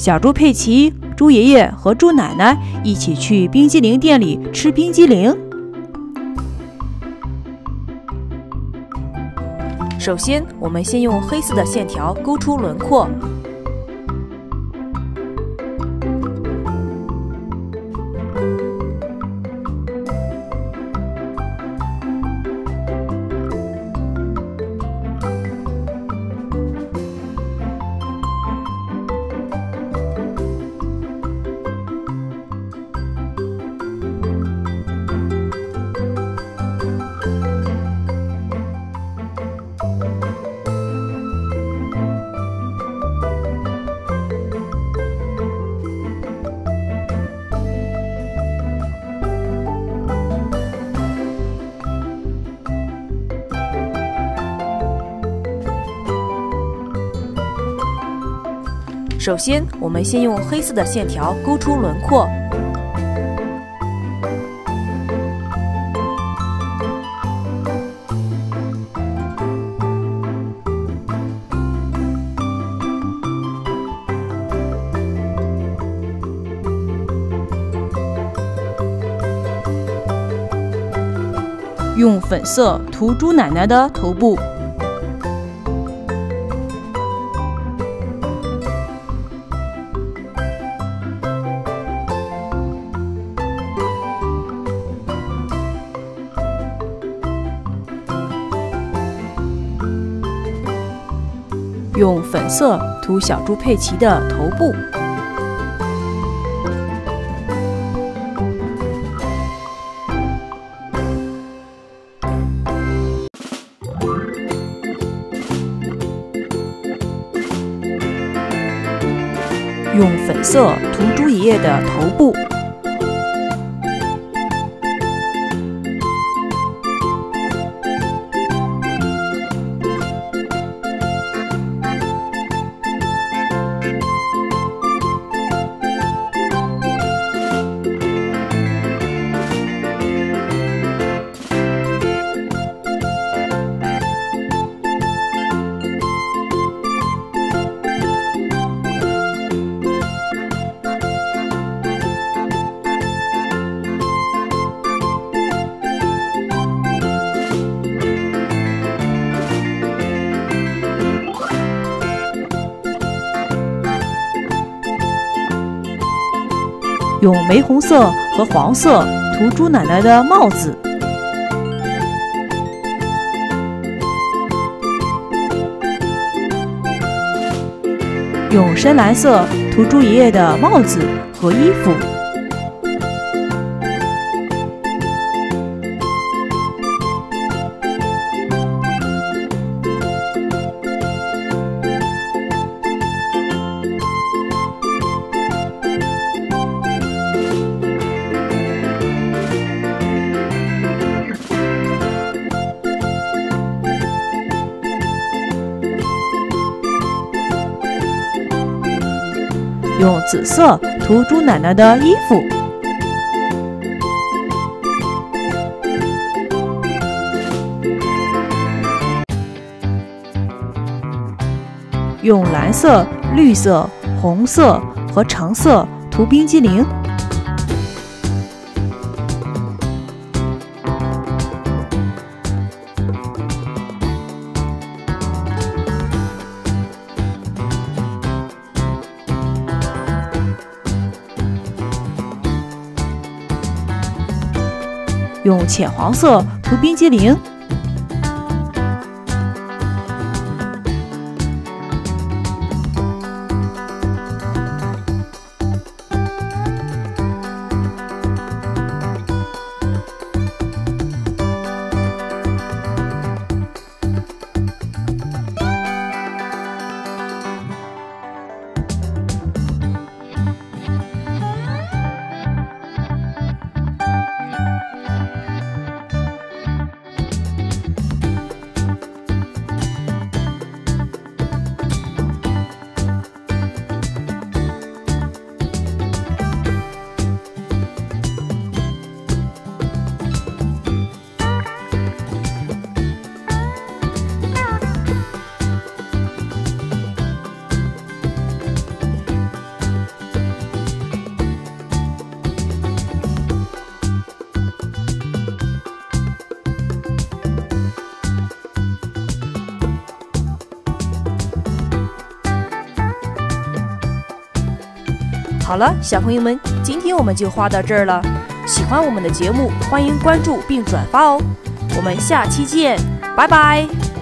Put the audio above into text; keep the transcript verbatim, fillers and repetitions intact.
小猪佩奇、猪爷爷和猪奶奶一起去冰激凌店里吃冰激凌。首先，我们先用黑色的线条勾出轮廓。首先，我们先用黑色的线条勾出轮廓。用粉色涂猪奶奶的头部。用粉色涂小猪佩奇的头部。用粉色涂猪爷爷的头部。用玫红色和黄色涂猪奶奶的帽子。用深蓝色涂猪爷爷的帽子和衣服。用紫色涂猪奶奶的衣服。用蓝色、绿色、红色和橙色涂冰激凌。用浅黄色涂冰激凌。 好了，小朋友们，今天我们就画到这儿了。喜欢我们的节目，欢迎关注并转发哦。我们下期见，拜拜。